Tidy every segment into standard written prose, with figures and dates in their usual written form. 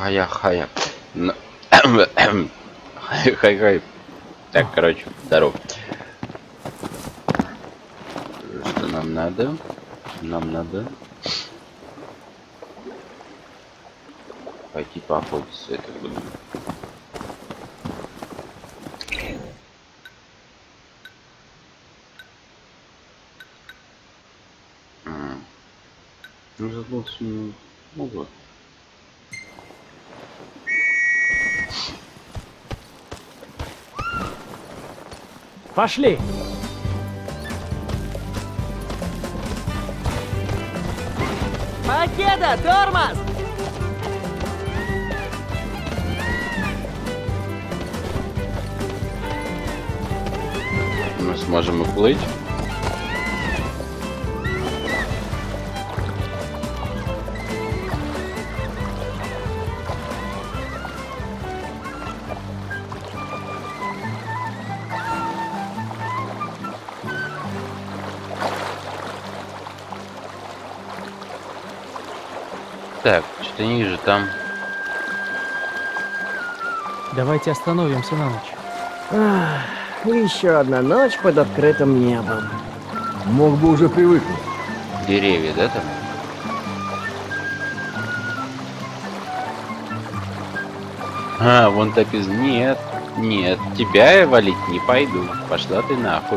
Хая-хая. Хай-хай. Так, короче, здорово. Что нам надо? Нам надо пойти поохотиться, это буду. Ну, забыл, ну вот. Пошли! Покеда, тормоз! Мы сможем уплыть. Так, что-то ниже там. Давайте остановимся на ночь. Еще одна ночь под открытым небом. Мог бы уже привыкнуть. Деревья, да, там? А, вон так из... Нет, нет, тебя я валить не пойду. Пошла ты нахуй.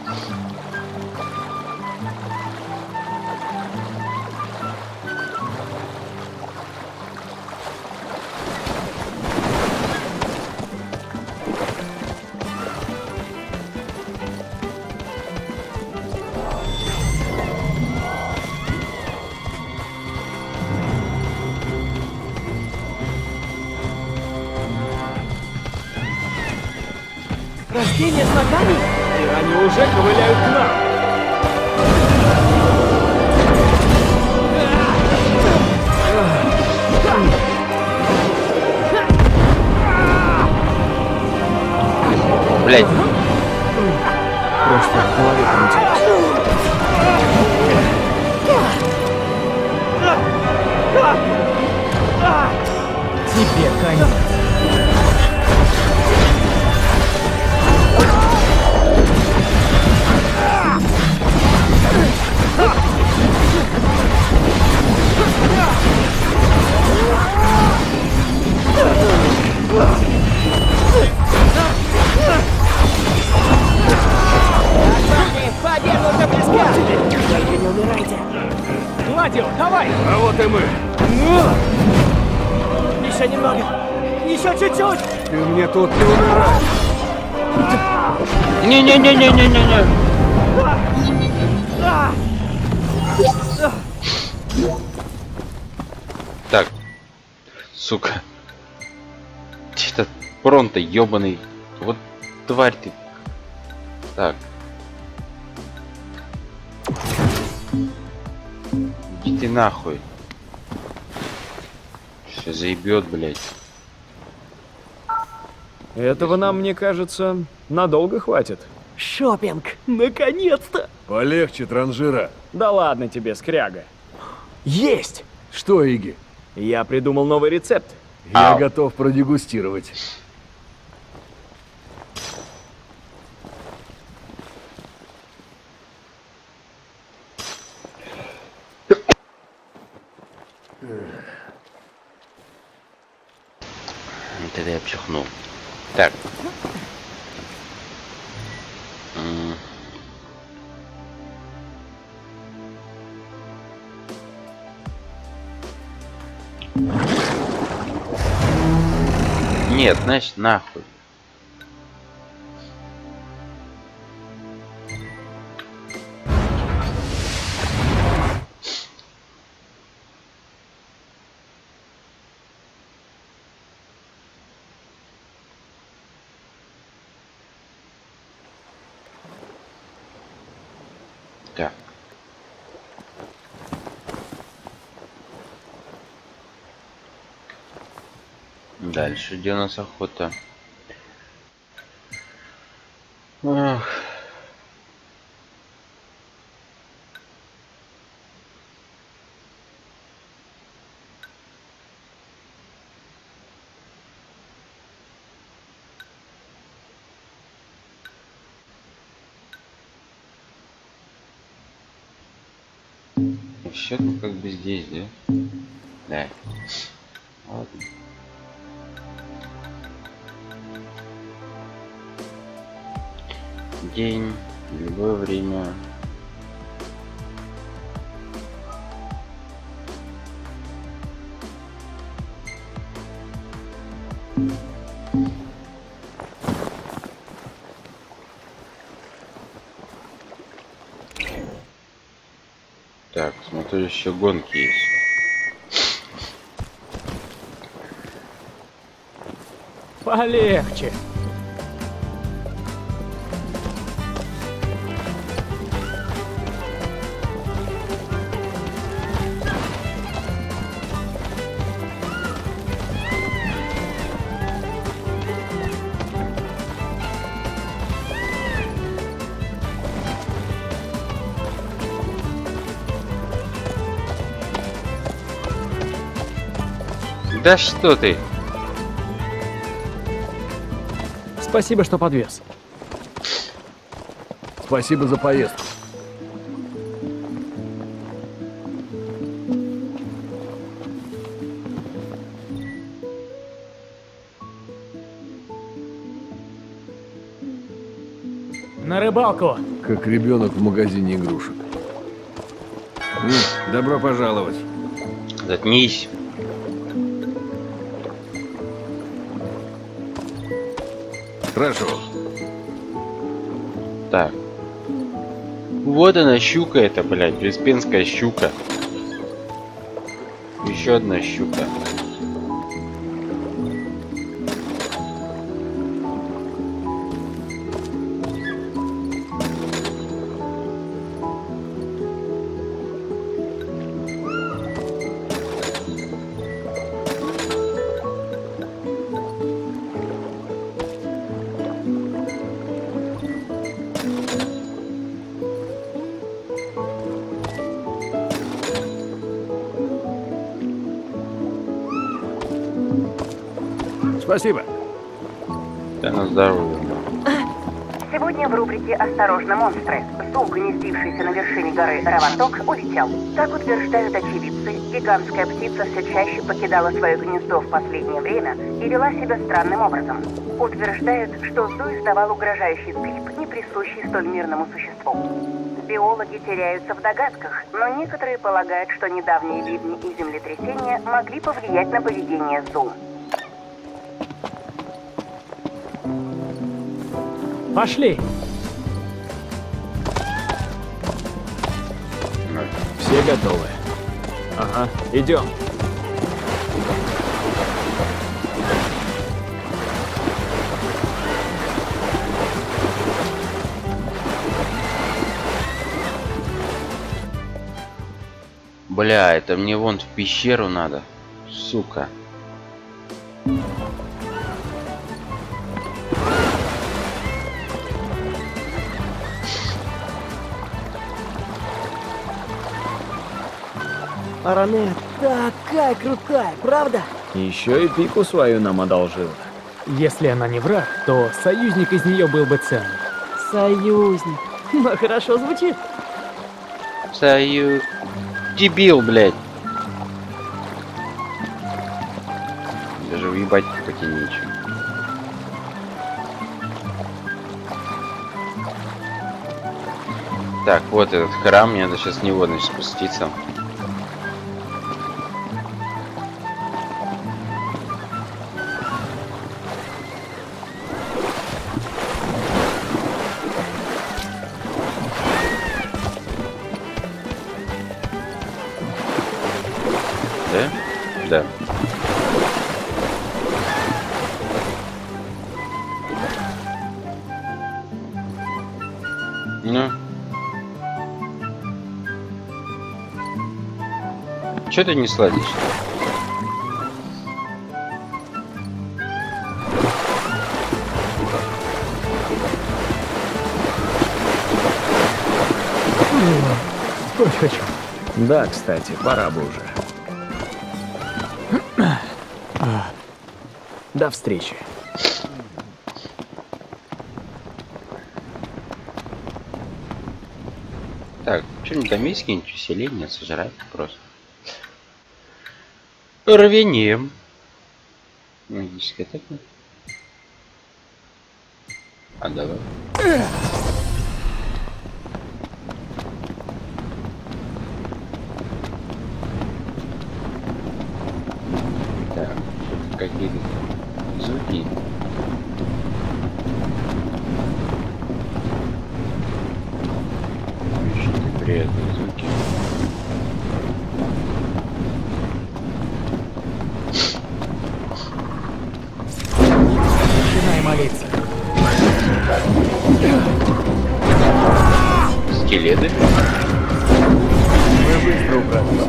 Растения с ногами? И они уже ковыляют к нам. Блять. Просто в голове крутилось. Тебе конец. Победа уже близка! Только не умирайте. Гладио, давай! А вот и мы. Еще немного! Еще чуть-чуть! Ты мне тут не умирай. Не-не-не-не-не-не-не. Так. Сука. Что-то пронто ёбаный. Вот тварь ты. Так. Иди ты нахуй. Все заебет, блядь. Этого нам, мне кажется, надолго хватит. Шопинг! Наконец-то! Полегче, транжира. Да ладно тебе, скряга. Есть! Что, Иги? Я придумал новый рецепт. Я Ау. готов продегустировать. Вот это я пчихнул. Так. Нет, значит, нахуй. Так. Дальше, где у нас охота? Ах. все тут как бы здесь, да? Да. Ладно. День, любое время. Так, смотрю, еще гонки есть. Полегче. Да что ты? Спасибо, что подвез. Спасибо за поездку. На рыбалку. Как ребенок в магазине игрушек. Добро пожаловать. Заткнись. Хорошо. Так. Вот она, щука эта, блядь, бриспенская щука. Еще одна щука. Спасибо. Да на здоровье. Сегодня в рубрике «Осторожно, монстры» зум, гнездившийся на вершине горы Раванток, улетел. Как утверждают очевидцы, гигантская птица все чаще покидала свое гнездо в последнее время и вела себя странным образом. Утверждают, что зу издавал угрожающий скрип, не присущий столь мирному существу. Биологи теряются в догадках, но некоторые полагают, что недавние ливни и землетрясения могли повлиять на поведение зу. Пошли. Все готовы. Ага, идем. Бля, это мне вон в пещеру надо. Сука. Аранет такая крутая, правда? Еще и пику свою нам одолжила. Если она не враг, то союзник из нее был бы ценный. Союзник. Но хорошо звучит. Союз. Дебил, блядь. Даже уебать почти нечего. Так, вот этот храм, мне надо сейчас с него, значит, спуститься. Да? Да. Ну. Чё ты не сладишь? Спать хочу. Да, кстати, пора бы уже. До встречи. Так, что-нибудь там есть какие-нибудь усиления, сожрать просто. Рвенем. Магическая атака. А давай. Так, какие-то звуки. Очень приятные звуки. Начинай молиться. Скелеты. Мы быстро убрались.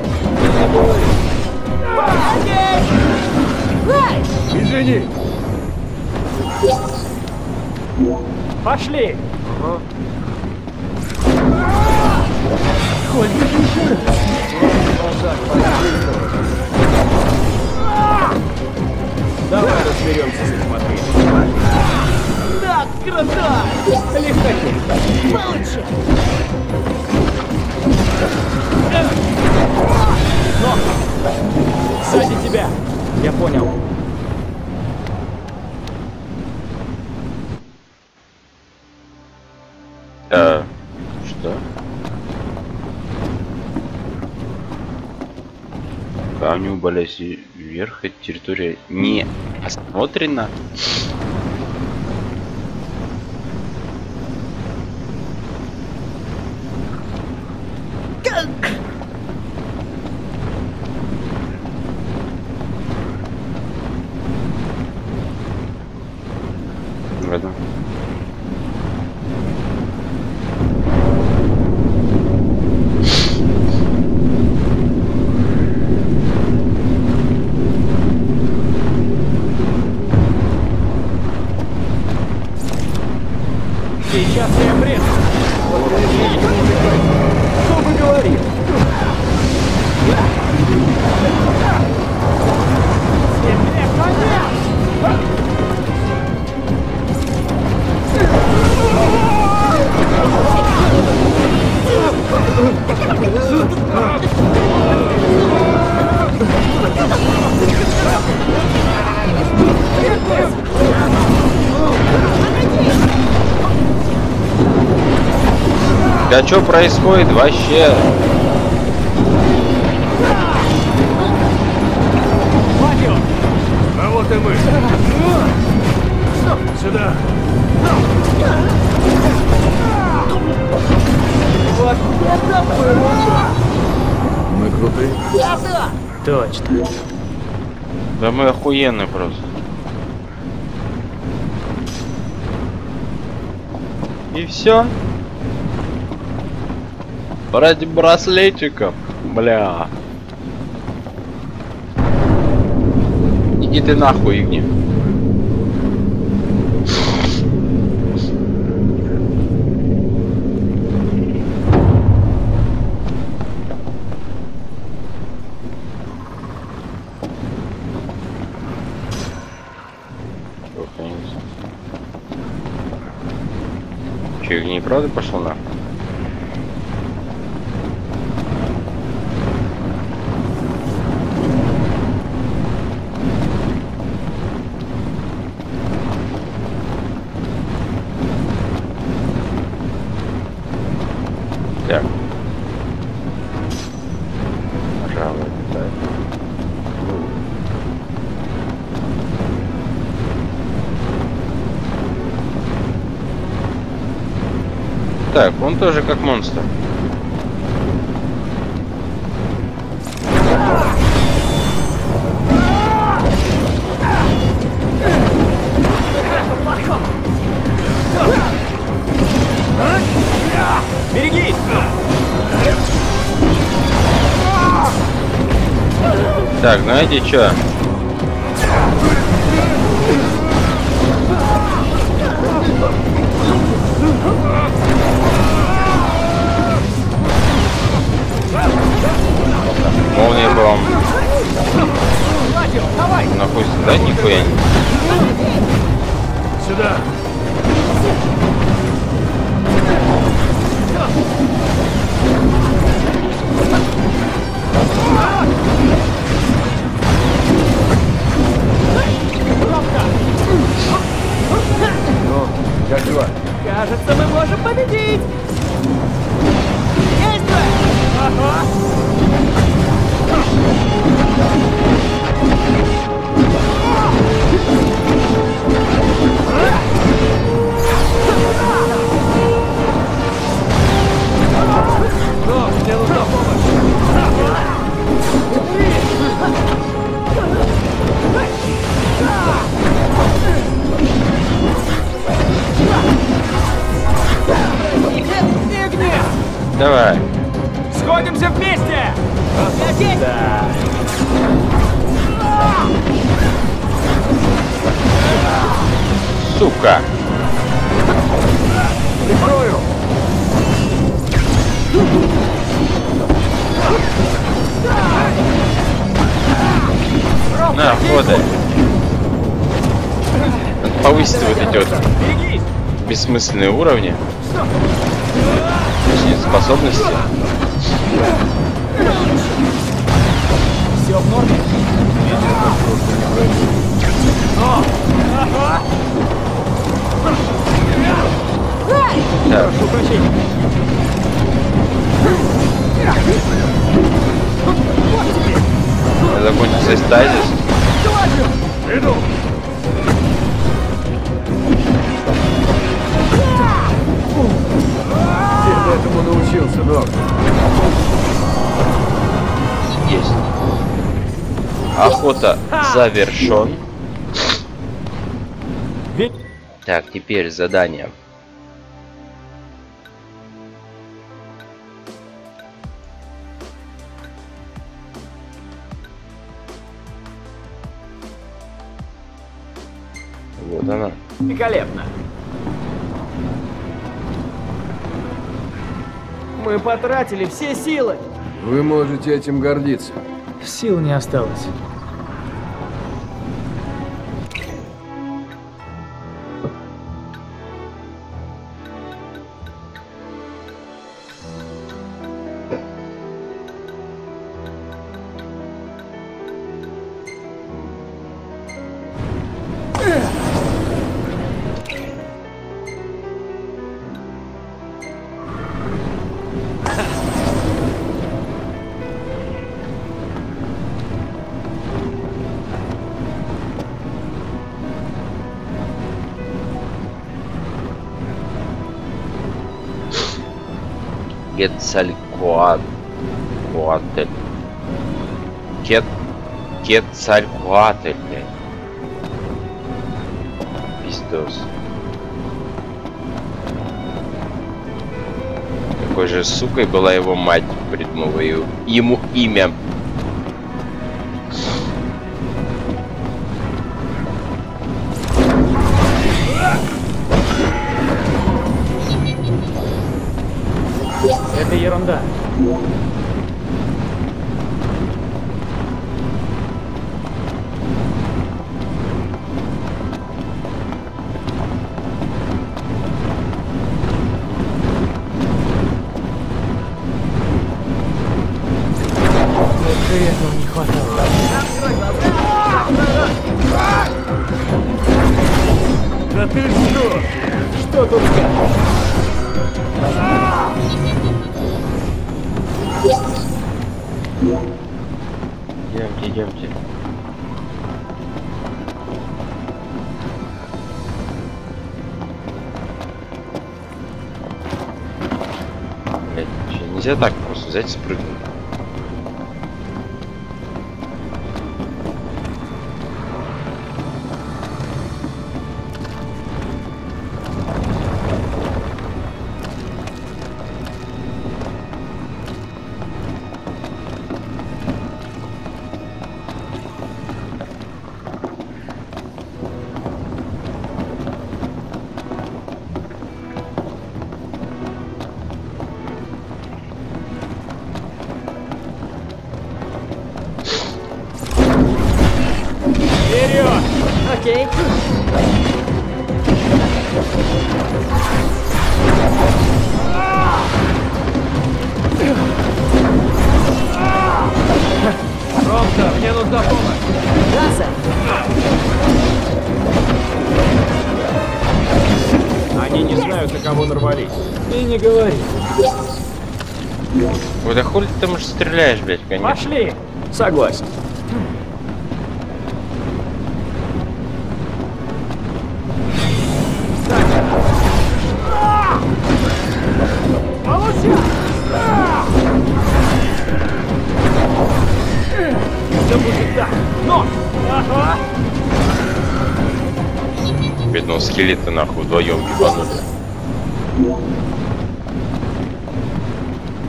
Извини! Пошли! Давай разберемся с этим отрывом. Да, круто! Легкотень. Получше! Но! Сзади тебя! Я понял. Что? Камни убрались вверх, эта территория не осмотрена. Ладно. Сейчас я бред. Вот это не Что вы говорите? Тебе конец! Да что происходит вообще? А вот и мы. Сюда. Вот это было! Мы крутые. Точно. Да мы охуенные просто. И все. Ради браслетиков, бля. Иди ты нахуй, Игни. Че, Игни правда пошел нахуй? Так. Пожалуй, так. Так, он тоже как монстр. Берегись! Так, знаете что? Молния бомб. Давай! Нахуй сюда нихуя не. Давай. Сходимся вместе! Да. Сука. Прикрою! На, ходай. Надо повысить вот эти вот Берегись! бессмысленные уровни. Точнее, способности. Все в норме? Так, Прошу прощения. закончился стазис. Иду! Где ты этому научился, док? Есть. Охота завершен. Ведь Так, теперь задание. Вот она. великолепно. Мы потратили все силы. Вы можете этим гордиться. Сил не осталось. Quetzalcoatl. Quetzalcoatl, блядь. Пиздос. Какой же сукой была его мать, придумала ему имя. Это ерунда. Только этого не хватало. Да ты что? Что тут скажешь? Идемте, идемте. Блять, нельзя так просто взять и спрыгнуть. Вперед! Окей. Ромка, мне нужна помощь. Да, сэр. Они не знают, на кого нарвались. И не говори. Ой, да хули ты там стреляешь, блядь, конечно. Пошли! Согласен. Да будет так! Но! Ага! Бедного скелета нахуй вдвоем ебанули.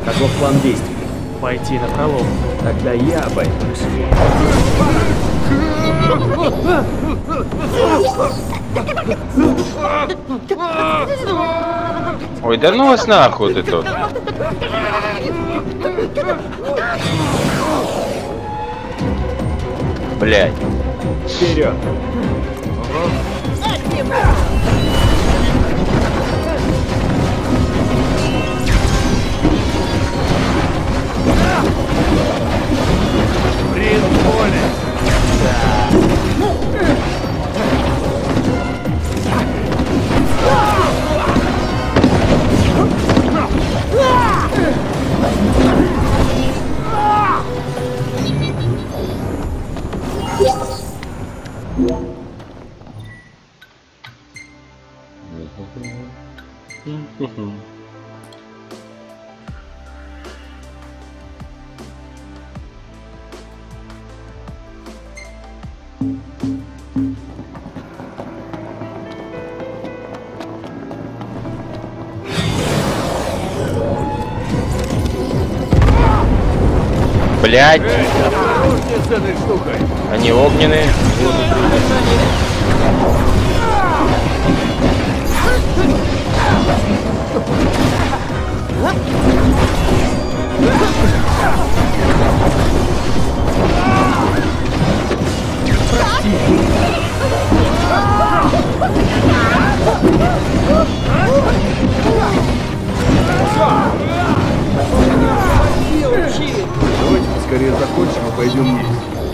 Каков план действий? Пойти на пролом. Тогда я обойдусь. Ой, да ну вас нахуй ты тут. Блядь. Вперед! Принц воли! Блядь, Осторожнее с этой штукой! они огненные. Давайте поскорее закончим и пойдем есть.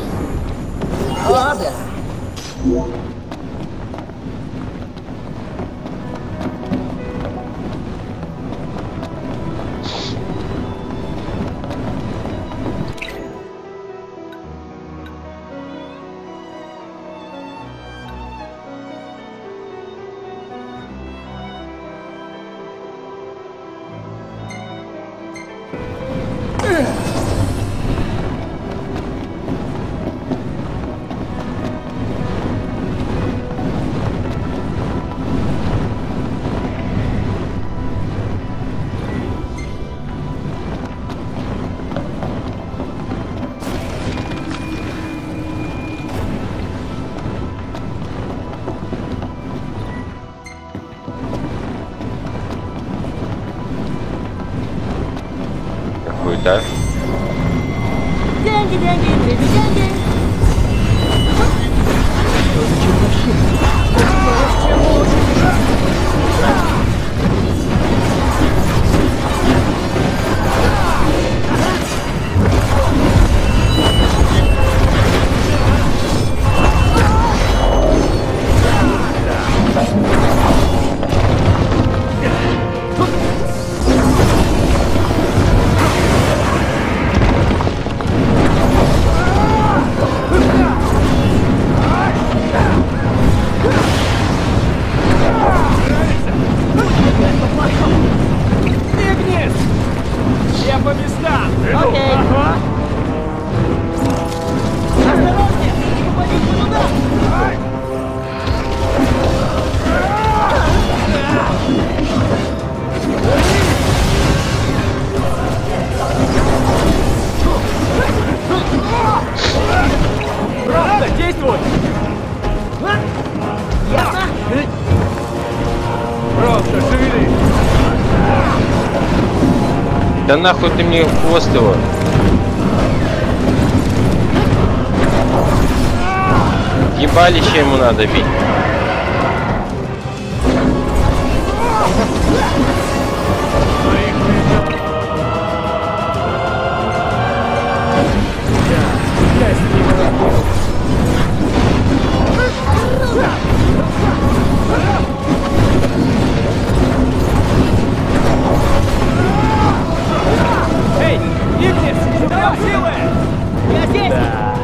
Какой-то. Деньги, деньги, деньги. Да нахуй ты мне в хвост его. Ебалище ему надо бить. Эй, Игнис, даем силы! Я здесь! Да.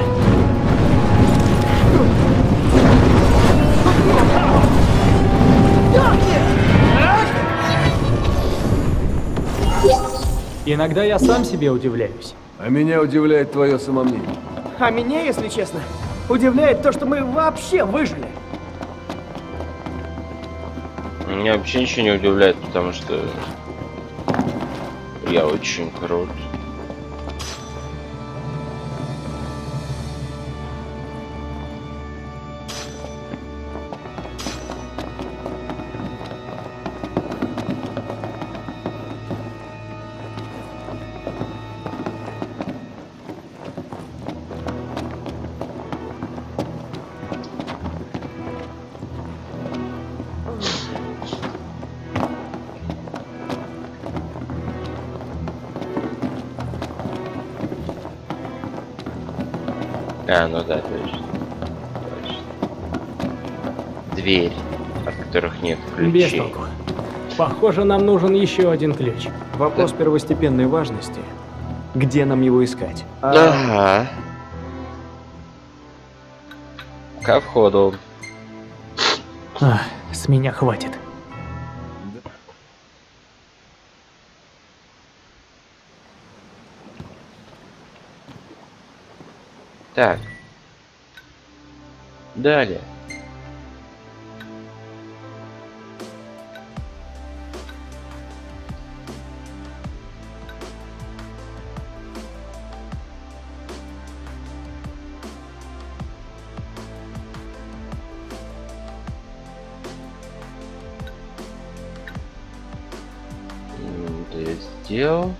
Иногда я сам себе удивляюсь. А меня удивляет твое самомнение. А меня, если честно, удивляет то, что мы вообще выжили. Меня вообще ничего не удивляет, потому что Я очень крут. А, ну да, точно. Точно. Дверь, от которых нет Без ключей. толку. Похоже, нам нужен еще один ключ. Вопрос первостепенной важности. Где нам его искать? Ага. Ко входу. Ах, с меня хватит. Так. Далее. Это я сделал.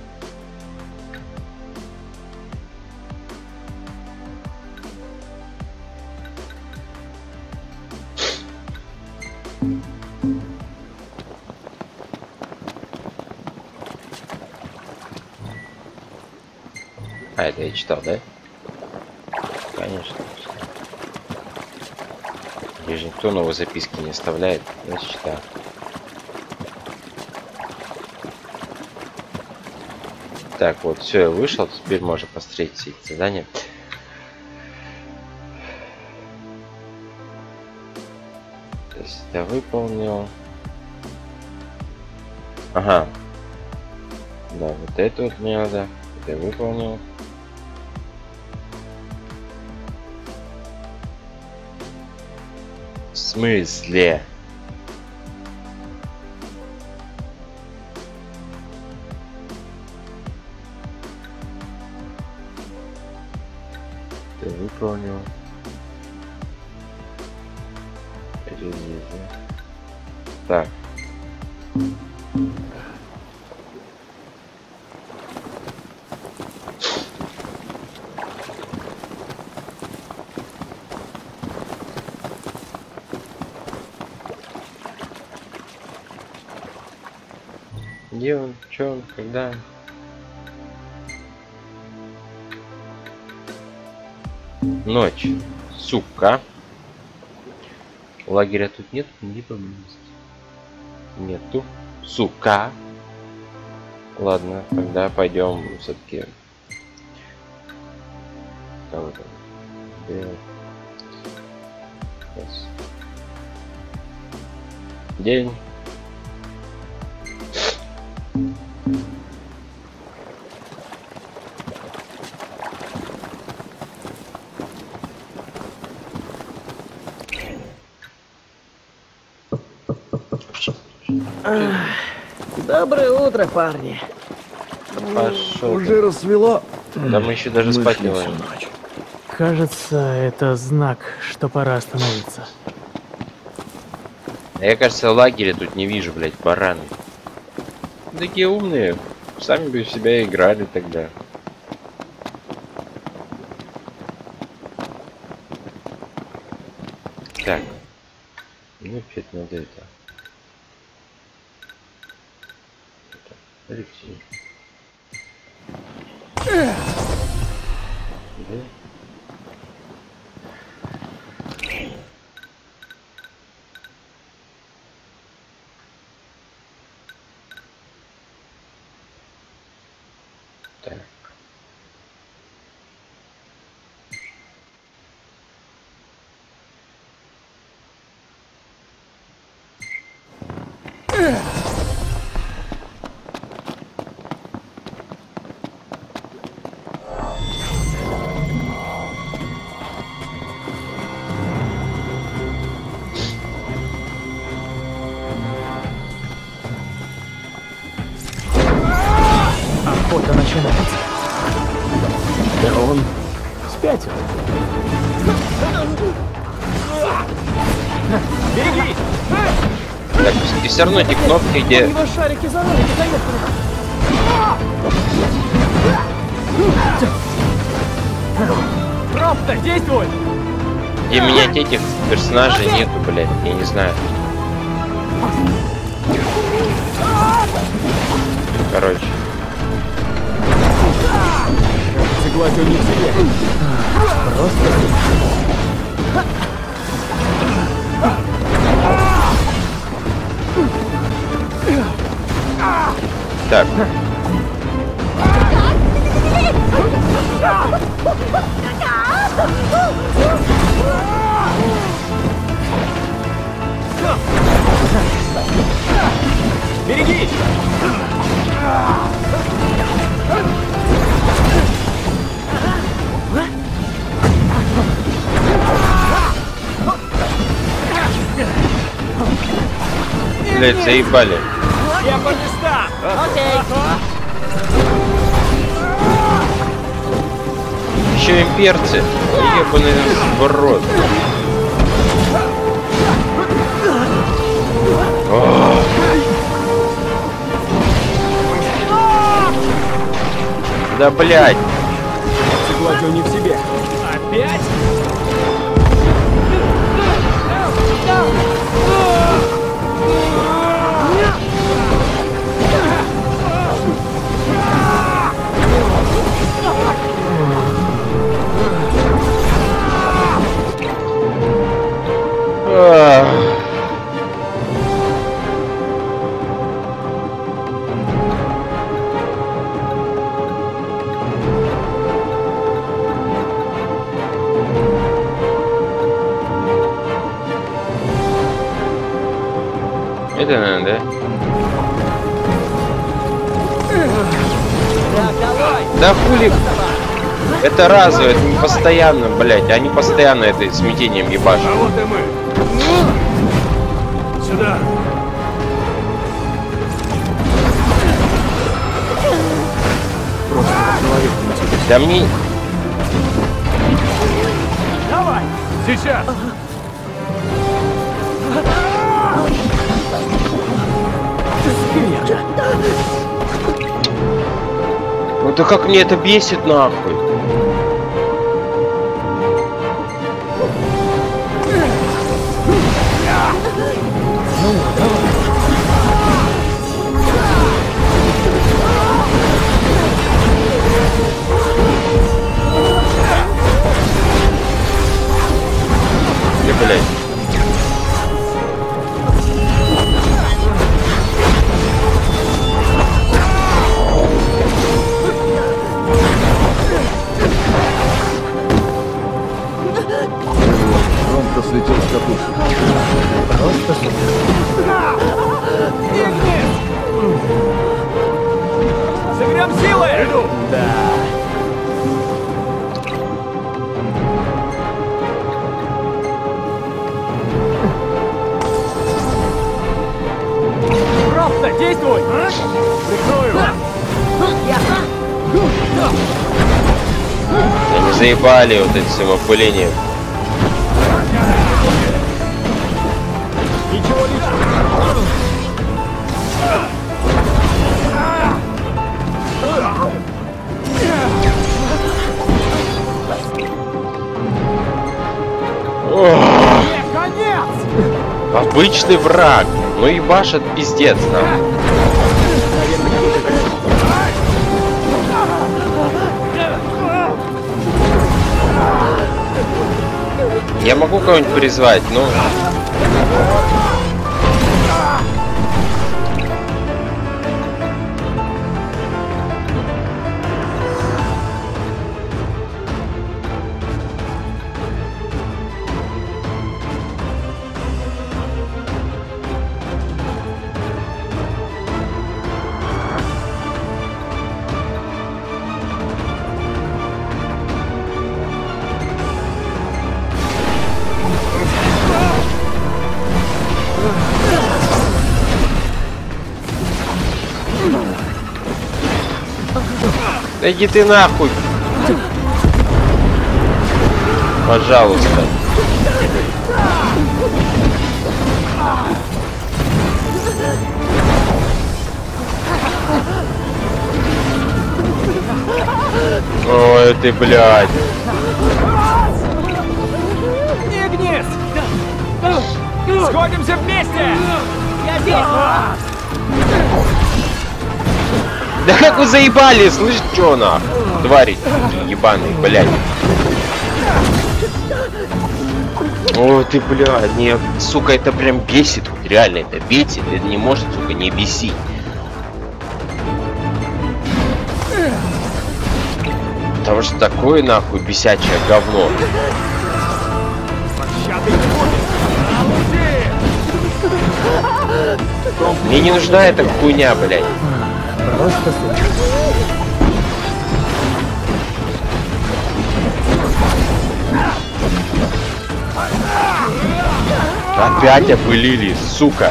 А, это я читал, да? Конечно. Здесь же никто новые записки не оставляет. Значит, читал. Так, вот, все, я вышел. Теперь можно посмотреть все эти задания. То есть я выполнил. Ага. Да, вот это вот мне надо. Это я выполнил. В смысле? Ты выполнил. Ревизия. Так. Где он? Чё он? Когда? Ночь. Сука. Лагеря тут нет, не поблизости. Нету. Сука. Ладно, тогда пойдем все-таки. День. Доброе утро, парни. Пошел. Уже рассвело. Да мы еще даже спать не можем. Кажется, это знак, что пора остановиться. Я, кажется, лагеря тут не вижу, блядь, бараны. Такие умные. Сами бы в себя играли тогда. Так. Ну, опять надо это. Алексей. Да? Так. начинается. Да он спятил. Беги! Так, и все равно эти кнопки, У где... него шарики за ноги заехали. Просто действуй! Где менять этих персонажей нету, блядь, я не знаю. Короче. Гладь у них себе. Просто... Так. Берегись! Блять, заебали. Я по местам! Еще имперцы. Ебаный в рот. О. Да блять. Гладь у них себе. Опять? Это надо, да? Да хули. Это разово, это не постоянно, блять. Они постоянно это смятением ебашат. А вот и мы. Сюда. Да мне... Давай! Сейчас. Ну да как мне это бесит нахуй. Да, блядь. Громко слетел с катушек. Просто Соберем силы! Иду. да. Просто действуй! Прикрою! Они заебали вот этим опылением. Ничего личного! Конец! Обычный враг. Ну ебашит пиздец нам. Я могу кого-нибудь призвать, ну... Да иди ты нахуй. Пожалуйста. Ой, ты, блядь. Игнис! Сходимся вместе! Я здесь! Да как вы заебали, слышь, чё нахуй? Твари ебаные, блядь. Ой, ты, блядь, не, сука, это прям бесит, вот реально это бесит, это не может, сука, не бесить. Потому что такое, нахуй, бесячее говно. Мне не нужна эта хуйня, блядь. Просто Опять опылили, сука.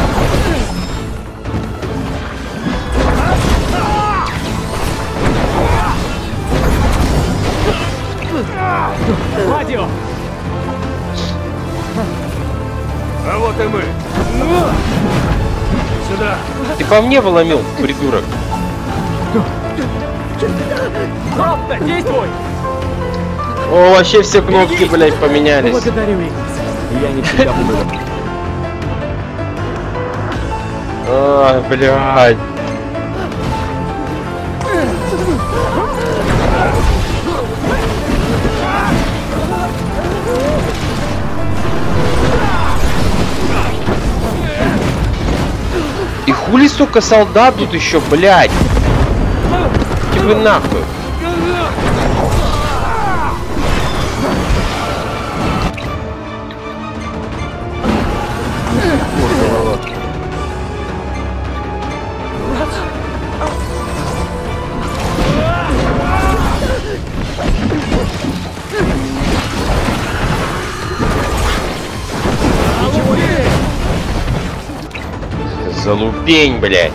Вадио! А вот и мы. Сюда. Ты по мне вломил, придурок. Пробка, действуй! О, вообще все кнопки, блядь, поменялись. благодарю, Игнис. Я не всегда буду. Ай, блядь. И хули, сука, солдат тут еще, блядь? Иди вы нахуй. Залупень, блядь.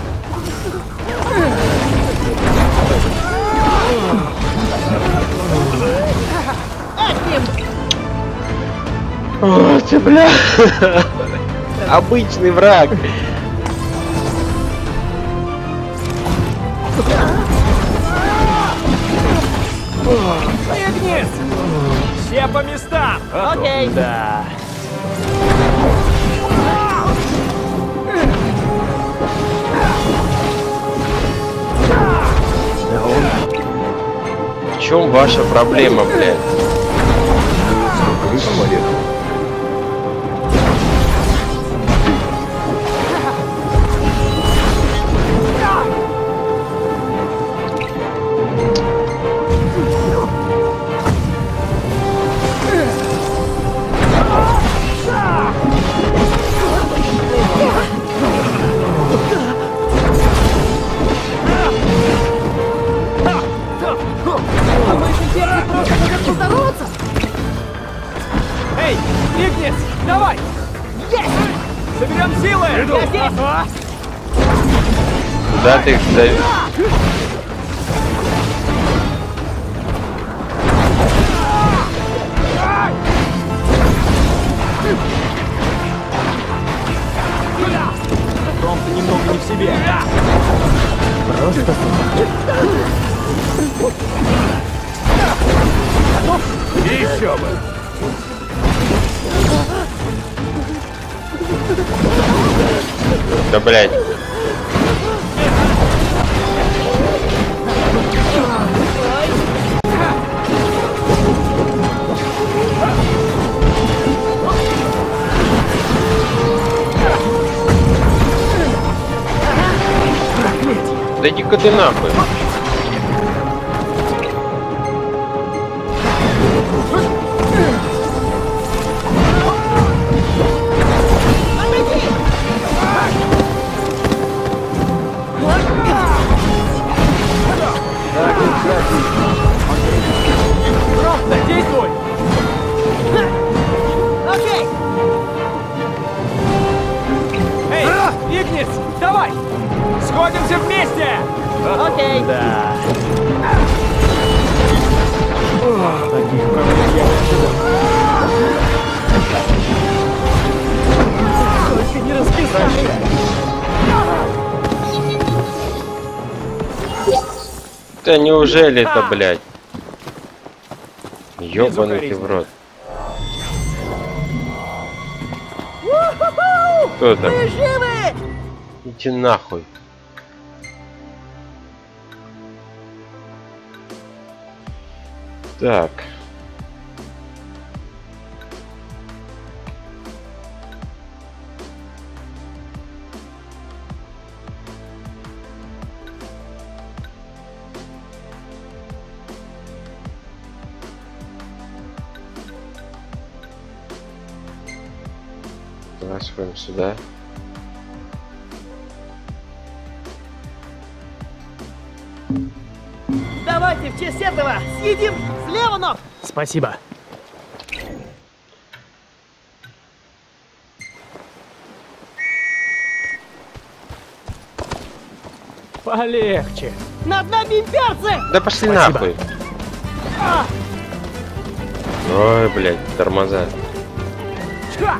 О, ты, бля. Обычный враг. Игнис! Все по местам! Окей! Да. В чем ваша проблема, блядь? Крыша поехала. Эй, Игнис, давай! Есть! Соберем силы! Я здесь! Куда ты их давишь? Ром, ты немного не в себе. Просто Еще бы. Да, блядь. Да иди-ка ты нахуй. Ром, действуй! Окей! Эй, Игнис, давай! Сходимся вместе! Окей. Да. О, таких проблем я не ожидал. Только не расписай. Да неужели это, блядь? Ёбаный ты в рот. Кто это? Мы живы! Иди нахуй. Так. Давай сходим сюда. Давайте в честь этого съедим слева ног! Спасибо. Полегче. Над нами имперцы! Да пошли Спасибо. нахуй. Ой, блядь, тормоза. Ха!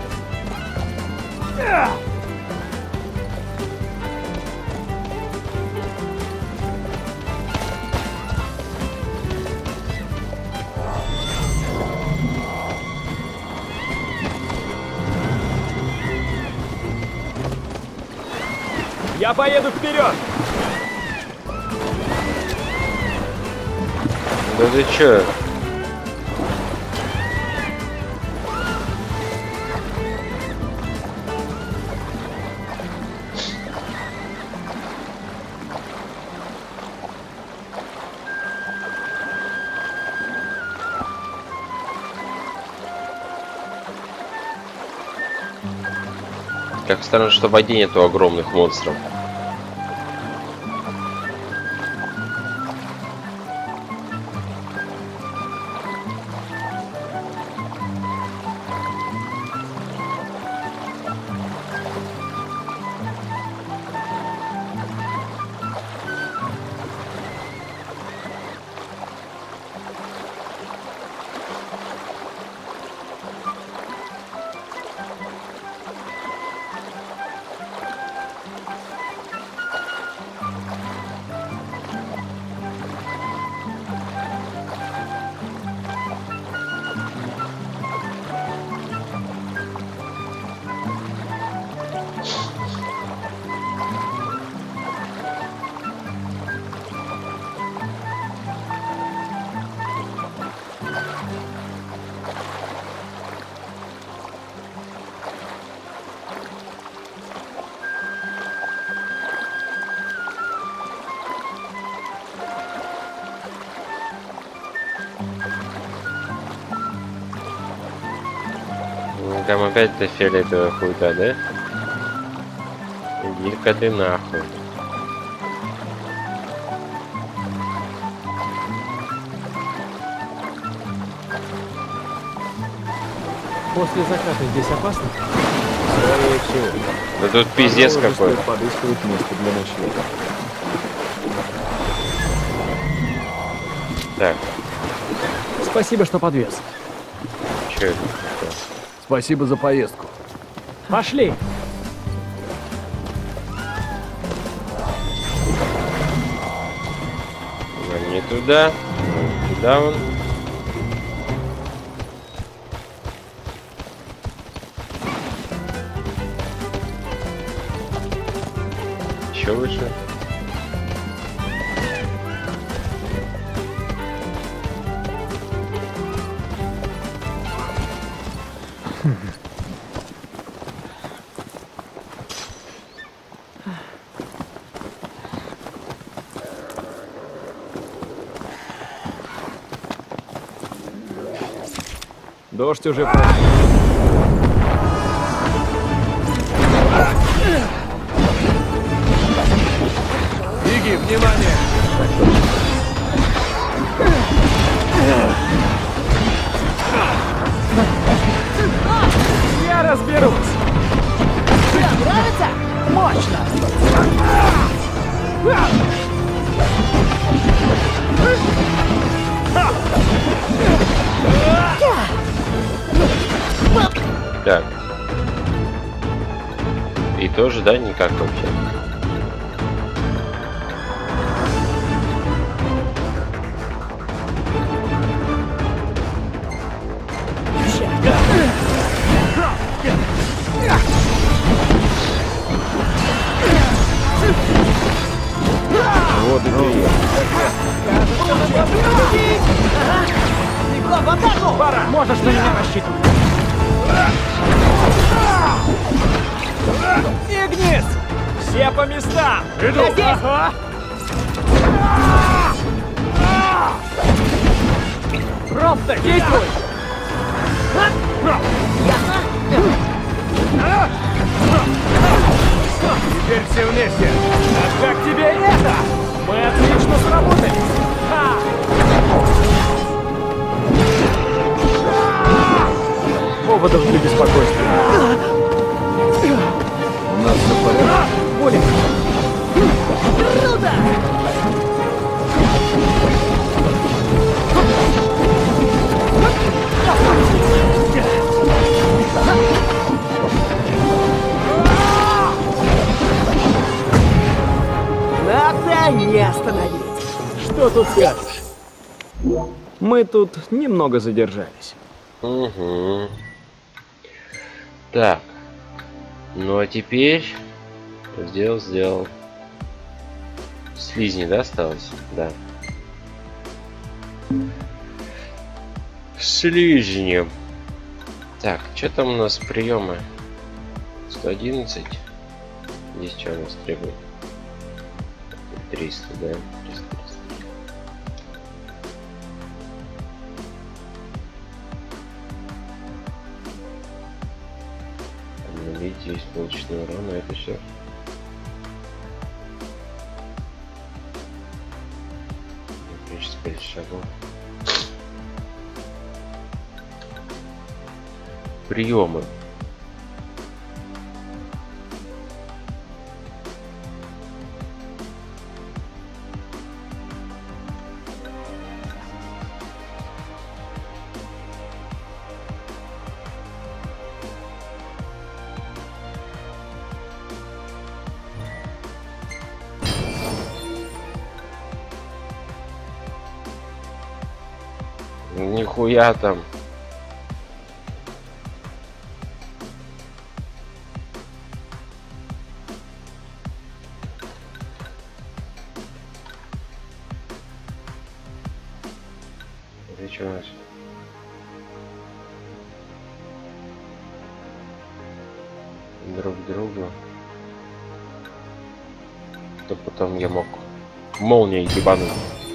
Я поеду вперед. Да ты чё? Как странно, что в воде нету огромных монстров. Там опять эта фиолетовая хуйта, да? Иди-ка ты нахуй. После заката здесь опасно? Скорее всего. Да тут пиздец Пожалуй, какой. стоит подыскивать место для ночлега. Так, Спасибо, что подвез. чё это? Спасибо за поездку. Пошли. Не туда. Туда он. Еще выше. Дождь уже прошел. Беги, внимание! Я разберусь. Нравится? Мощно! Так. И тоже, да, никак вообще. Вот и приехал. Бегом в атаку! Пора! Можешь на меня рассчитывать. Игнис! Все по местам! Иду! Я здесь! Ага. Просто действуй! Теперь все вместе! А как тебе это? Мы отлично сработали! Ха! Поводов для беспокойства. У нас все в порядке. Более. Надо не остановить. Что тут скажешь? Мы тут немного задержались. Угу. Так. Ну а теперь сделал. Слизни, да, осталось? Да. Слизни. Так, что там у нас приемы? 111. Здесь что у нас требует? 300, да? 300. Обновить здесь полученный урон, а это все. Количество шагов. Приемы. Нихуя там. Это что у нас? Друг другу. То потом я мог молнией ебануть.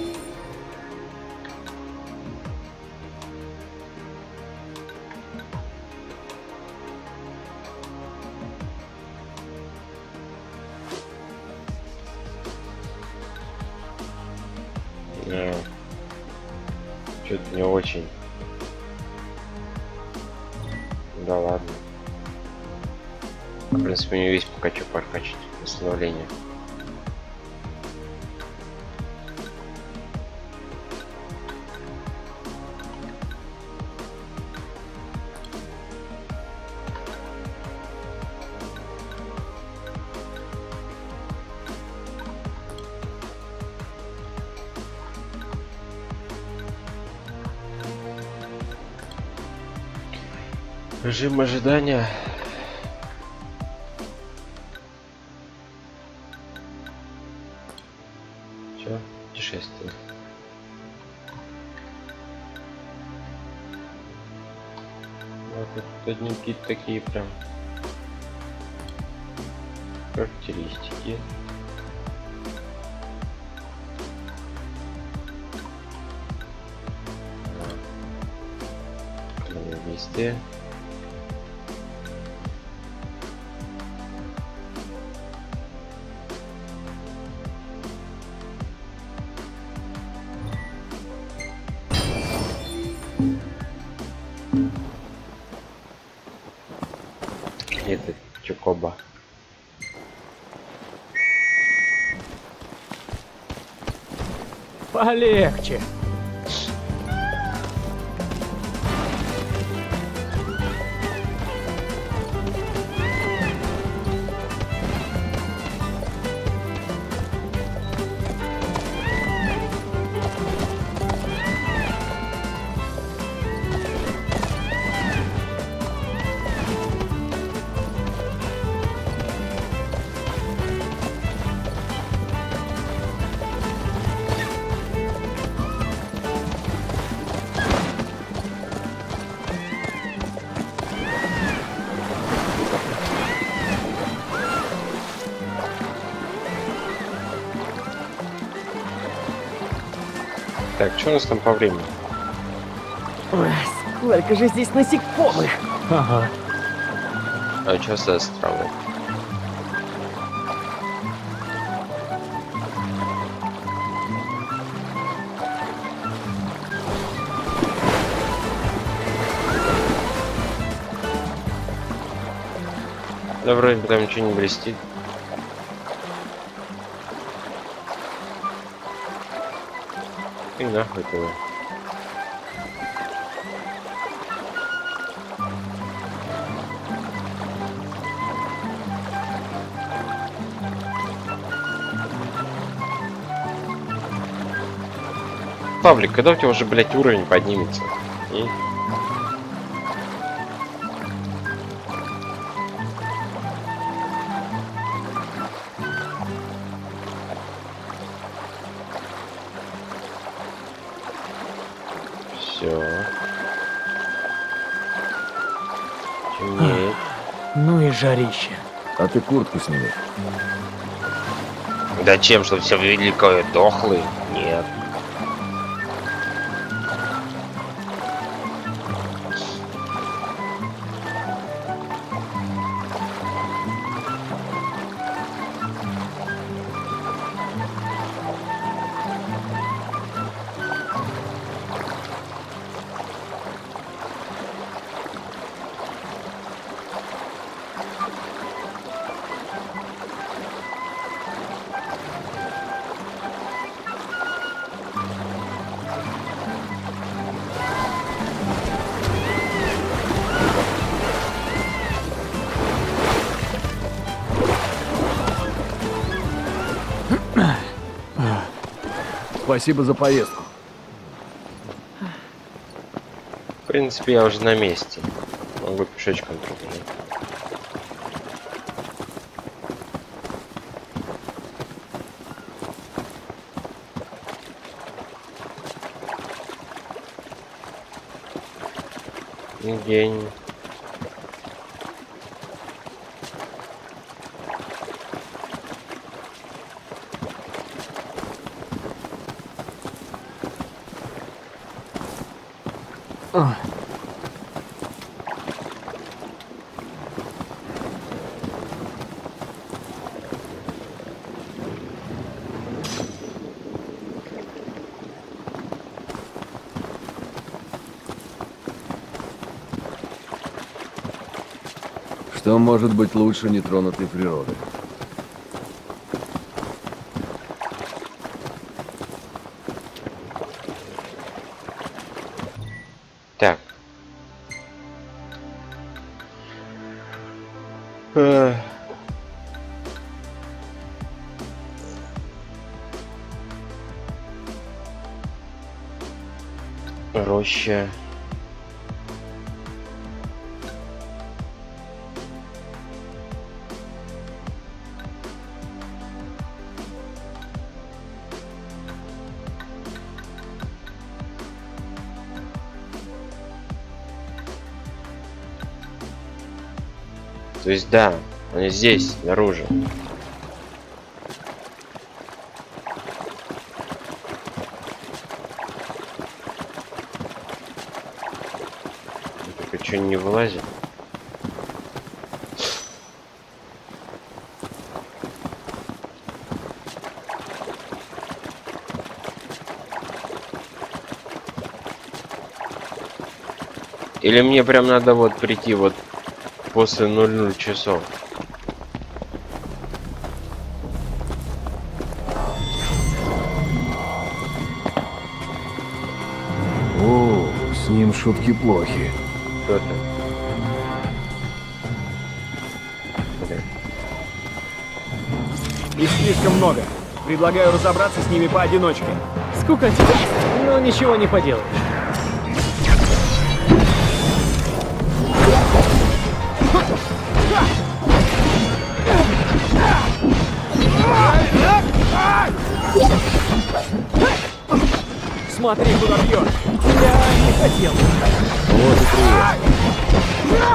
Что-то не очень. Да ладно. В принципе, у него есть пока что прокачать восстановление. Режим ожидания. Все, путешествие. Вот тут одни какие-то такие прям характеристики. Действия. Это Чокоба. Полегче. Так, что у нас там по времени? Ой, сколько же здесь насекомых! Ага. А что с островом? Да вроде бы там ничего не блестит. И нахуй туда. Павлик, когда у тебя уже, блядь, уровень поднимется? Все. Темнеет. Ну и жарище. А ты куртку сними. Зачем, чтобы все великое дохлые? Нет. Спасибо за поездку. В принципе, я уже на месте. Могу пешочком пробежать. Гений. Что может быть лучше нетронутой природы? Так. Роща. То есть да, они здесь, снаружи. Только что не вылазит. Или мне прям надо вот прийти вот после 00 часов. О, с ним шутки плохи. Кто это? Блин. Их слишком много. Предлагаю разобраться с ними поодиночке. Скукотища. Но ничего не поделаешь. Смотри, куда бьешь. Я не хотел. Вот и приехал.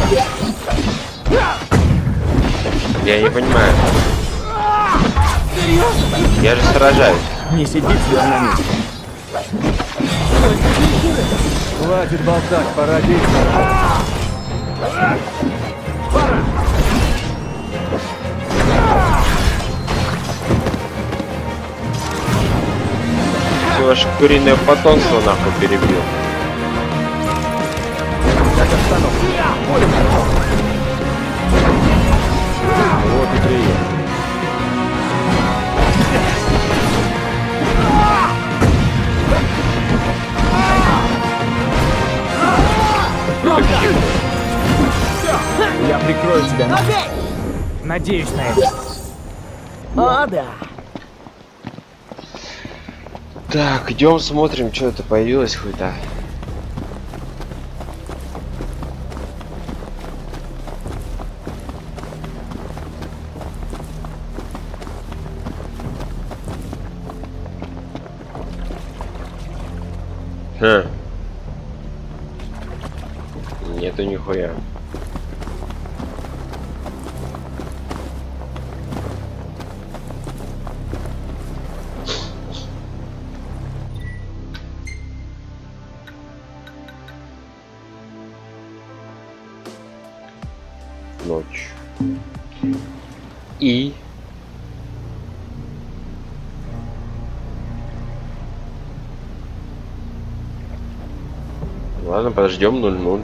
Я не понимаю. Серьезно? Я же сражаюсь. Не сиди себе на месте. Хватит болтать, пора действовать. Все ваше куриное потомство нахуй перебил. Как обстановка? Вот и приехал. Я прикрою тебя. Надеюсь на это. О, да. Так, идем смотрим, что это появилось хоть-то. Нету нихуя. Ночь. И ладно, подождем 00.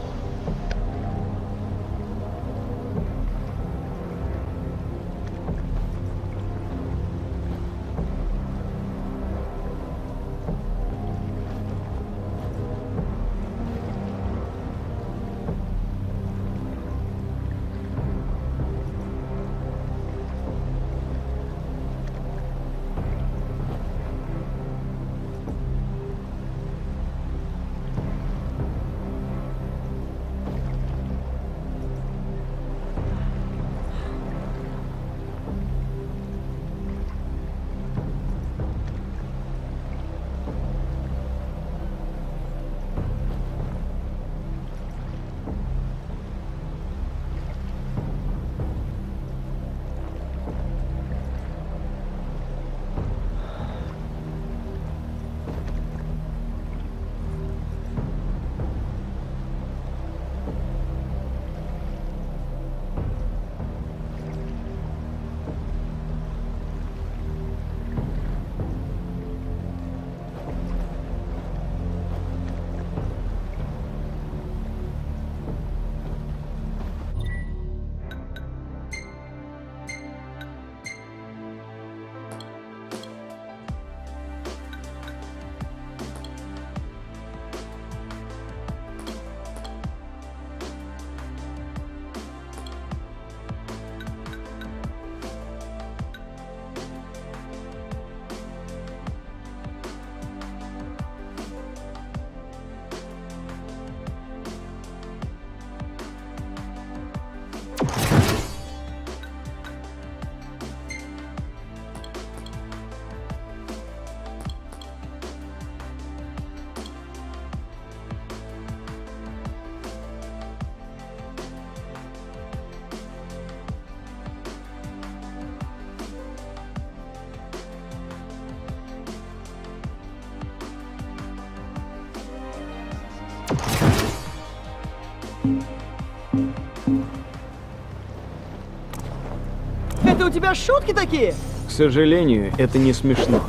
Это у тебя шутки такие? К сожалению, это не смешно.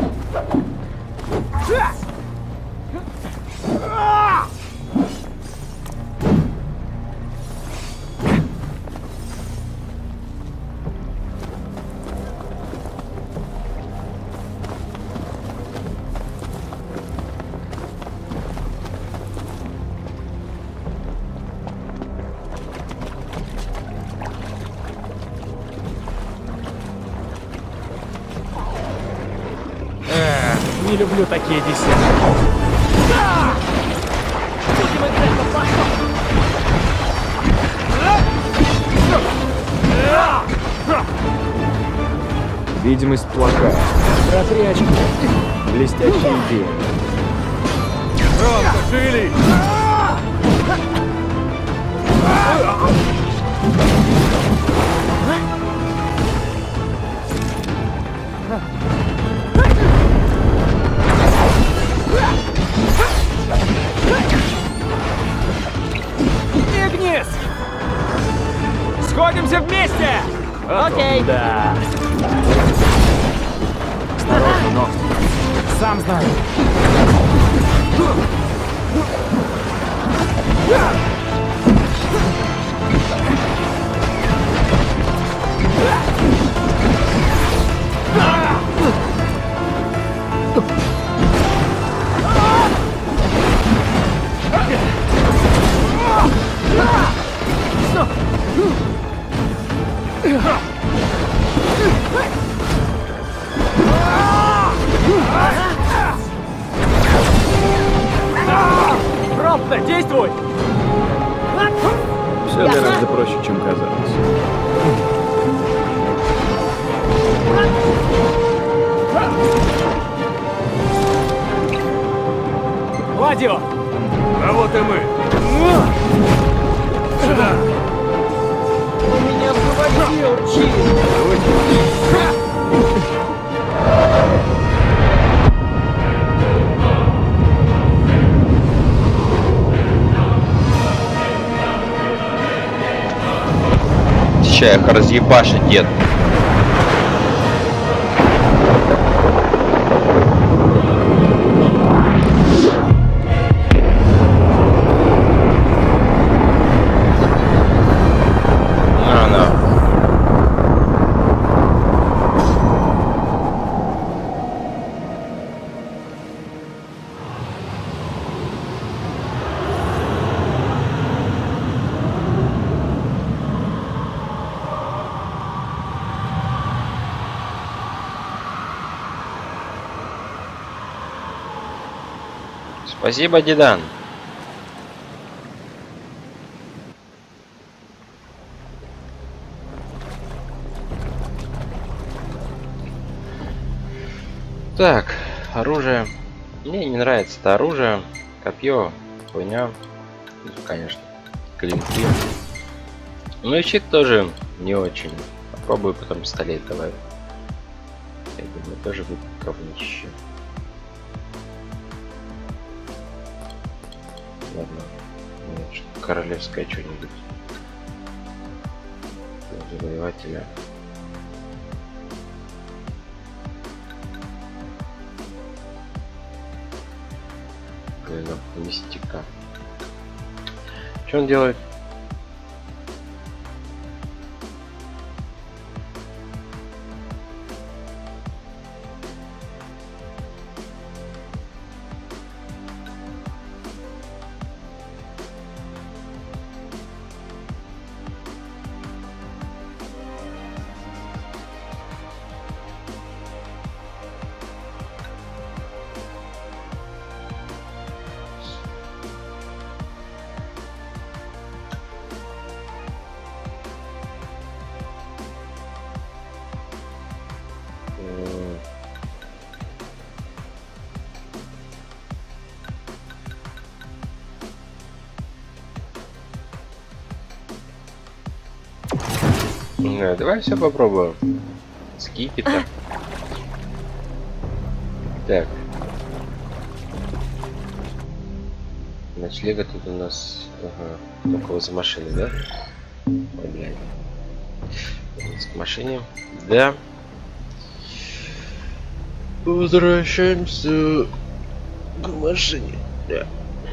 Не люблю такие десерты. Видимость плохая. Протри очки. Блестящая идея. Громко, шевелись! Сходимся вместе! Окей. Да. Осторожно, Нокс. Сам знаю. Пробка, действуй! Все гораздо проще, чем казалось. Ладио! А вот и мы. Сюда. Он меня освободил, Чип! Ща их разъебашит, дед. На. Спасибо, Дедан. Так, оружие. Мне не нравится это оружие. Копье, хуйня. Ну, конечно, клинки. Ну и щит тоже не очень. Попробую потом пистолет, давай. Я думаю, тоже будет говнище. Ладно, ну, королевское что-нибудь. Завоевателя. Мистика. Что он делает? Давай все попробуем. Скипетр. Так. Ночлега тут у нас... Ага. Только возле машины, да? Ой, блядь. К машине. Да. Возвращаемся к машине. Да.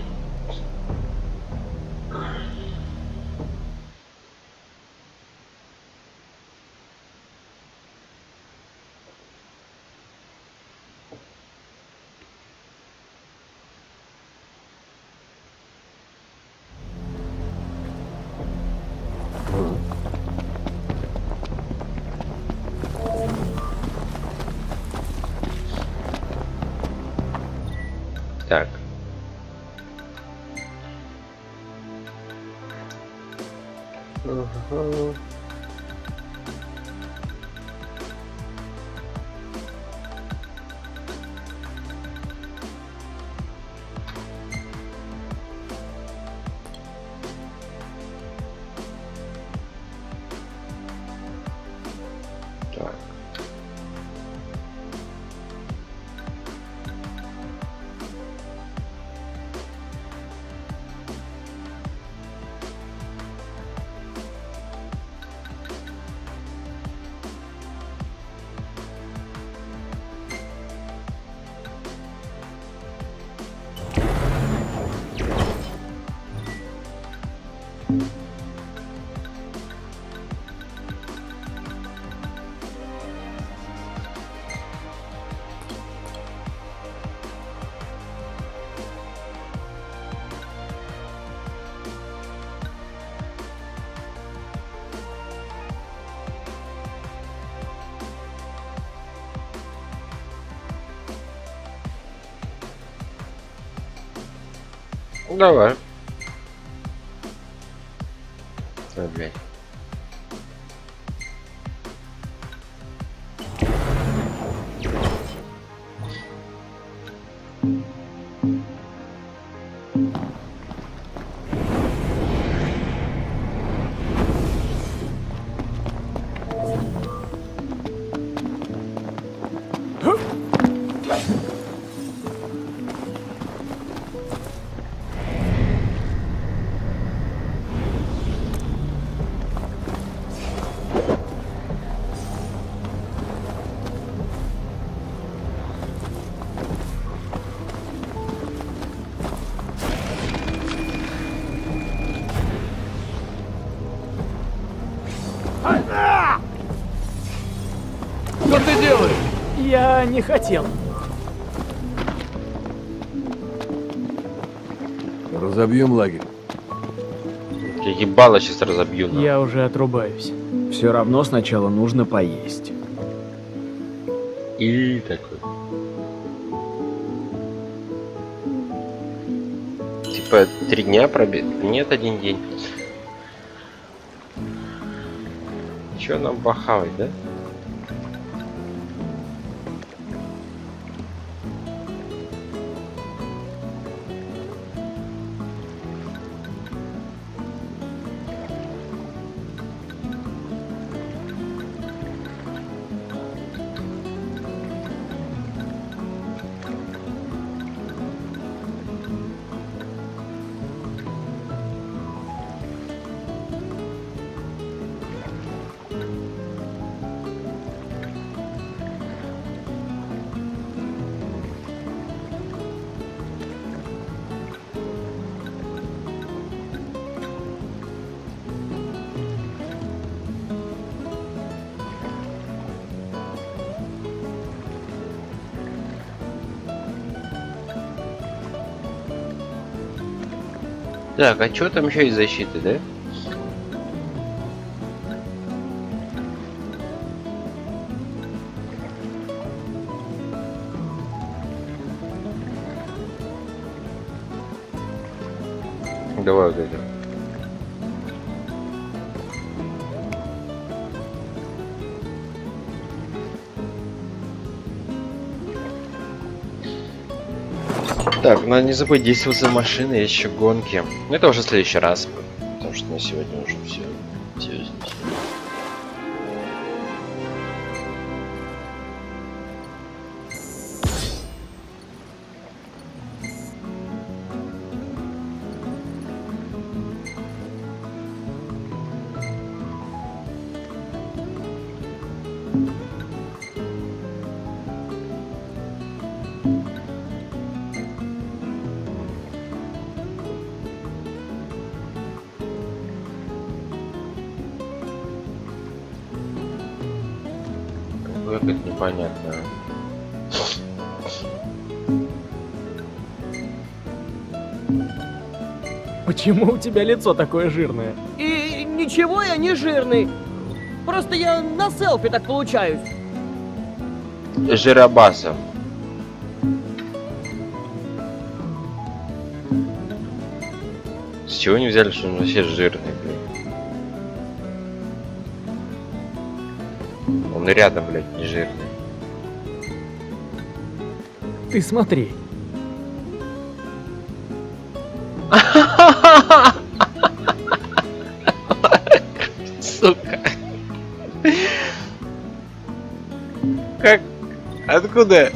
Так. Так. Ну, давай. Ой, блядь. Что ты делаешь? Я не хотел. Разобьем лагерь. Я ебало сейчас разобью. нахуй. Я уже отрубаюсь. Все равно сначала нужно поесть. И такой. Типа 3 дня пробит? Нет, 1 день. Чё нам похавать, да? Так, а что там еще из защиты, да? Давай вот это. Так, надо не забыть, действовать за машины, есть еще гонки. Но это уже в следующий раз, потому что на сегодня уже все. Как это непонятно. Почему у тебя лицо такое жирное? И ничего я не жирный. Просто я на селфи так получаюсь. Жиробасом. С чего не взяли, что он вообще жирный, блядь? Он и рядом, блядь, не жирный. Ты смотри. Сука. Как? Откуда?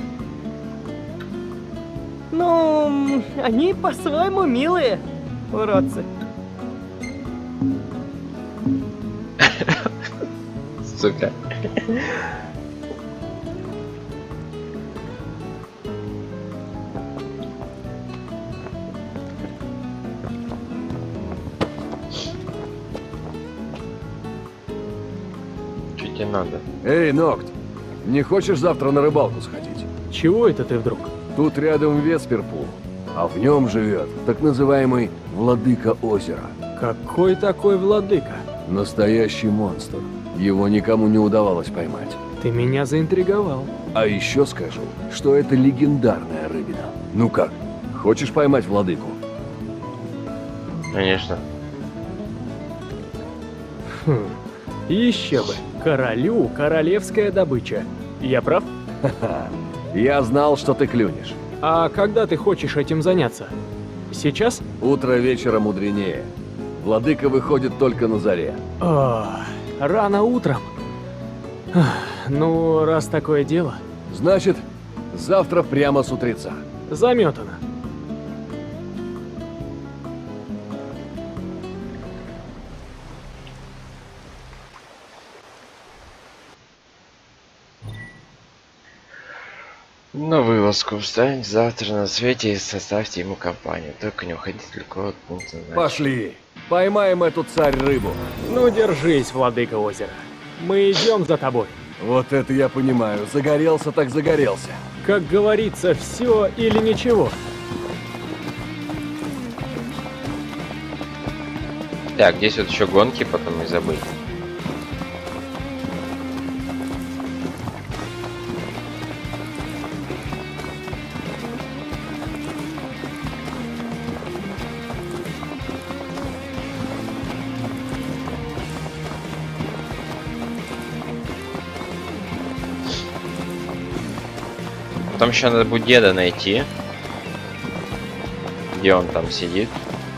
Ну, они по-своему милые, уродцы. Сука. тебе надо? Эй, Нокт, не хочешь завтра на рыбалку сходить? Чего это ты вдруг? Тут рядом Весперпул, а в нем живет так называемый Владыка Озера. Какой такой владыка? Настоящий монстр. Его никому не удавалось поймать. Ты меня заинтриговал. А еще скажу, что это легендарная рыбина. Ну как, хочешь поймать Владыку? Конечно. Хм. Еще бы. Королю королевская добыча. Я прав? Ха-ха. Я знал, что ты клюнешь. А когда ты хочешь этим заняться? Сейчас? Утро вечера мудренее. Владыка выходит только на заре. Рано утром. Ну, раз такое дело, Значит, завтра прямо с утреца. заметано. На вылазку встань завтра на свете и составьте ему компанию. Только не уходите далеко от пункта назначения. Пошли, поймаем эту царь-рыбу. Ну, держись, владыка озера. Мы идем за тобой. Вот это я понимаю. Загорелся так загорелся. Как говорится, все или ничего. Так, здесь вот еще гонки, потом не забыть. Потом еще надо будет деда найти. Где он там сидит.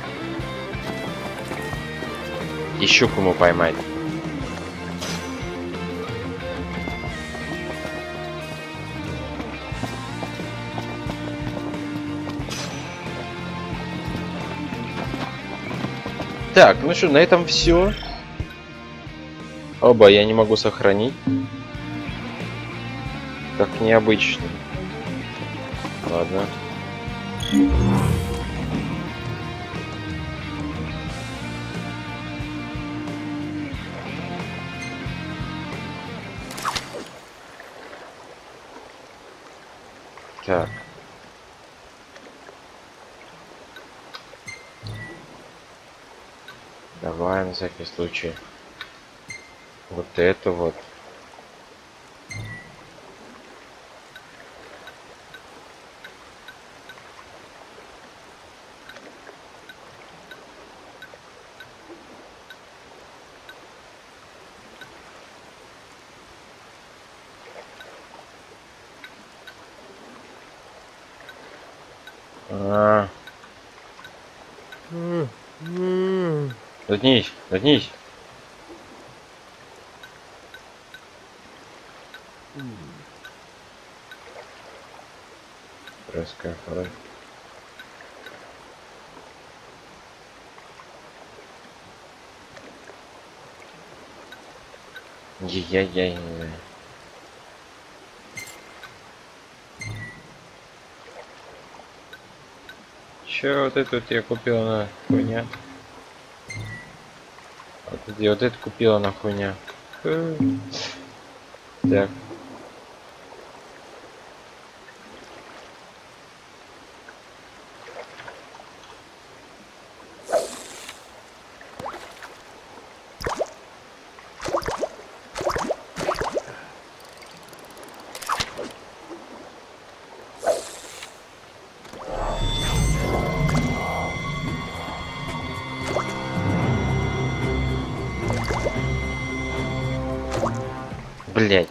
И щуку ему поймать. Так, ну что, на этом все. Оба, я не могу сохранить. Как необычно. Ладно. Так. Давай на всякий случай. Вот это вот. Заткнись, заткнись. Раскафай. Яй-яй-яй. Чё вот эту вот я купил на хуйня? Вот это купила на хуйня. Так. Блять.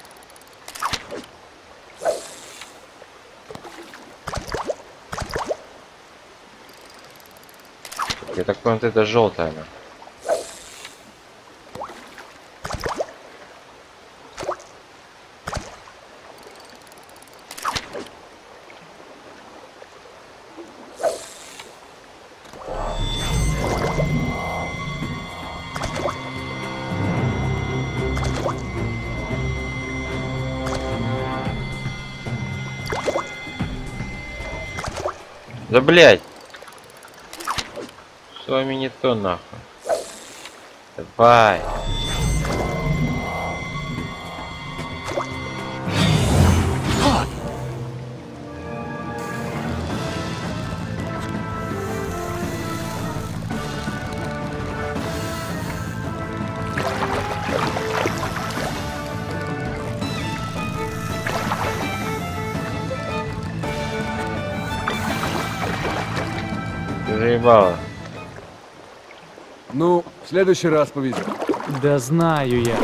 Я так понял, это желтая она. Да блять. С вами не то нахуй. Давай. заебало. Ну, в следующий раз повезет. Да знаю я.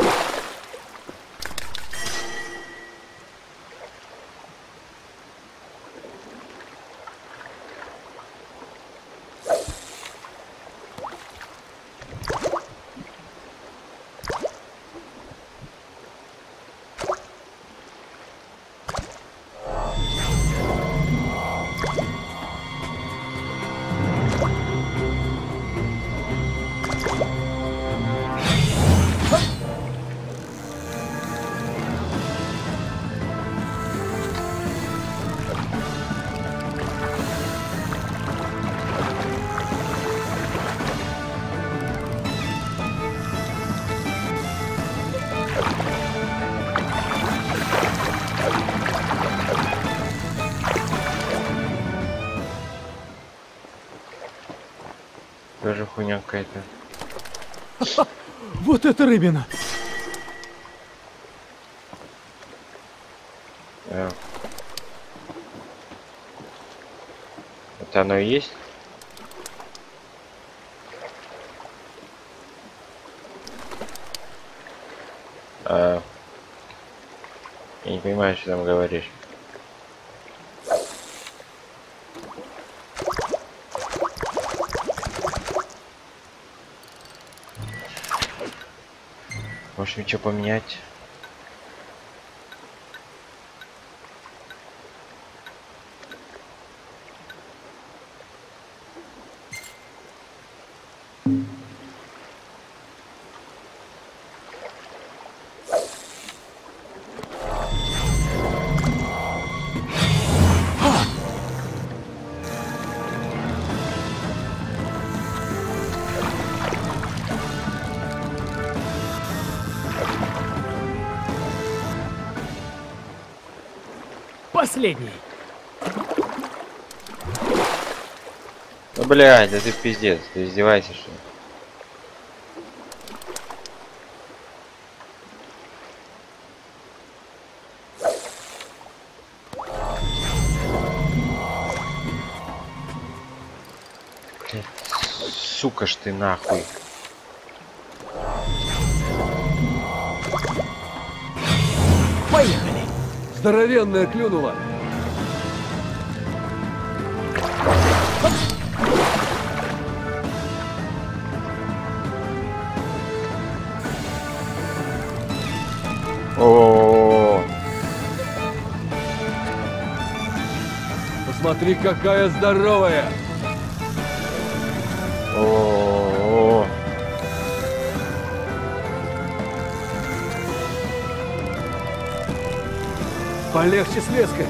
Тоже хуйня какая-то. Вот это рыбина! Это оно и есть? Я не понимаю, что там говоришь. Может, мне что поменять? Последний! Ну, блядь, да ты пиздец, ты издевайся, что ли? Блядь, сука ж ты нахуй. Поехали! Здоровенная клюнула. О, Посмотри, какая здоровая. о, Полегче с леской.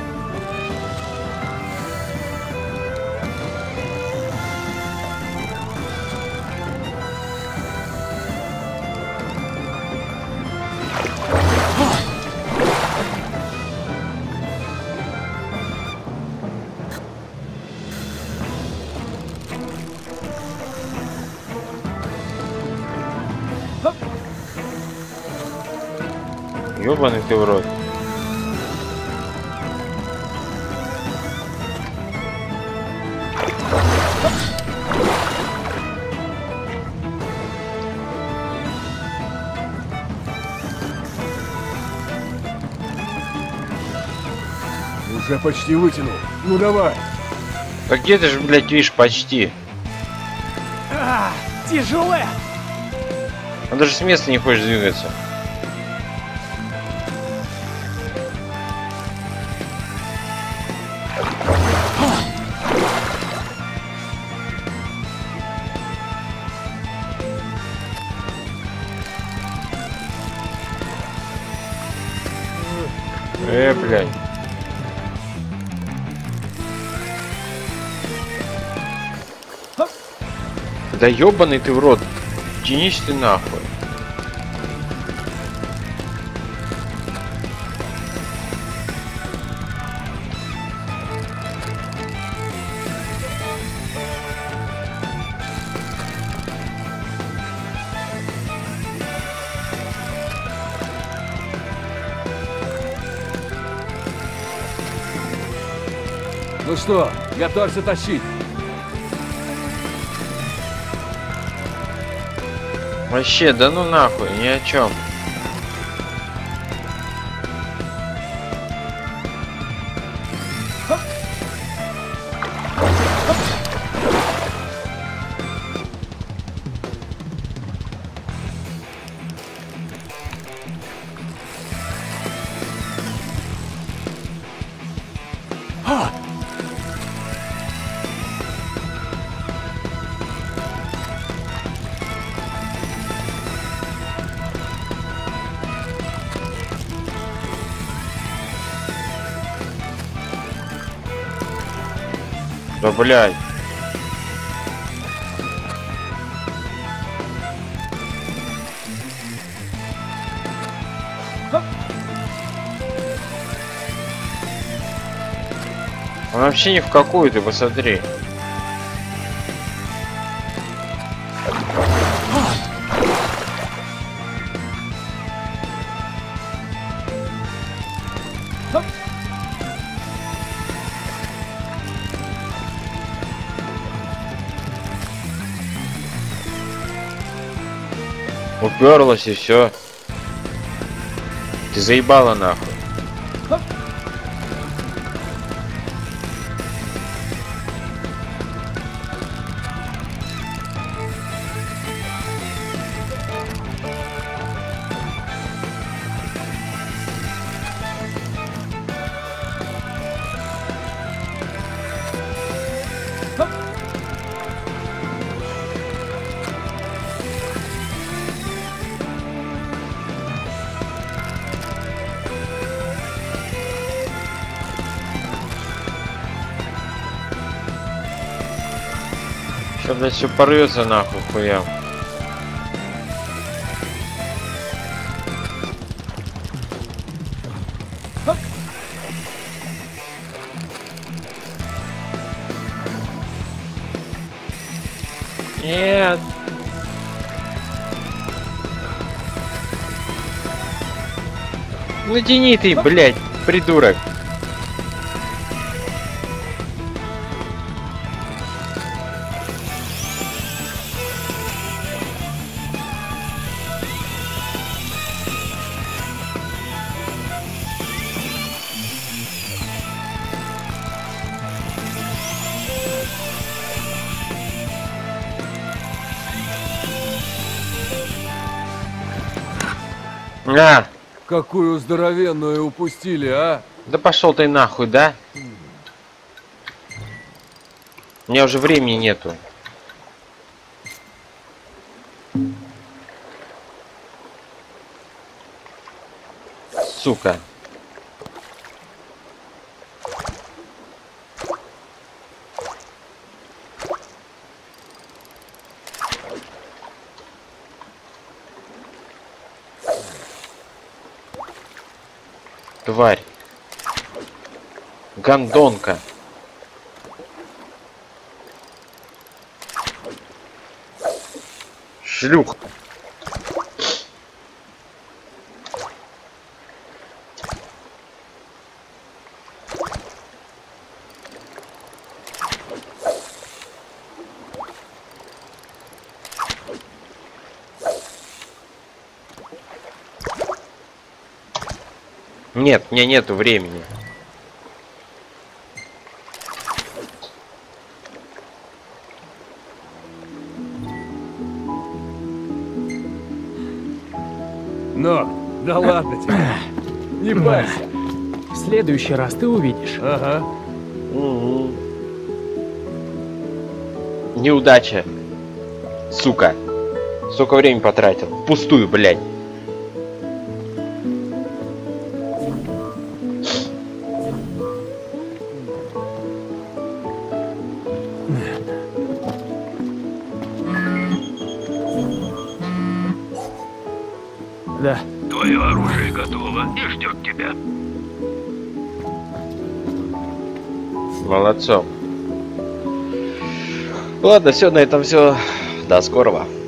ёбаный ты в рот. Уже почти вытянул. Ну давай. Так где ты же, блядь, видишь, почти. Тяжелая! Он даже с места не хочет двигаться. Блядь. Да ёбаный ты в рот. Тянись ты нахуй. Ну что, готовься тащить. Вообще, да ну нахуй, ни о чем. Да блядь. Он вообще ни в какую, ты посмотри. Уперлась и все. Ты заебала нахуй. Что, блядь, все порвется нахуй, хуя. Нет. Натяни ты, блядь, придурок. На! Какую здоровенную упустили, а? Да пошел ты нахуй, да? У меня уже времени нету. Сука. Тварь. Гондонка. Шлюх. Нет, у меня нету времени. Но, да ладно тебе. Не парься. В следующий раз ты увидишь. Ага. Угу. Неудача. Сука. Столько времени потратил. Впустую, блядь. Да. Твое оружие готово и ждет тебя. Молодцом. Ладно, все, на этом все. До скорого.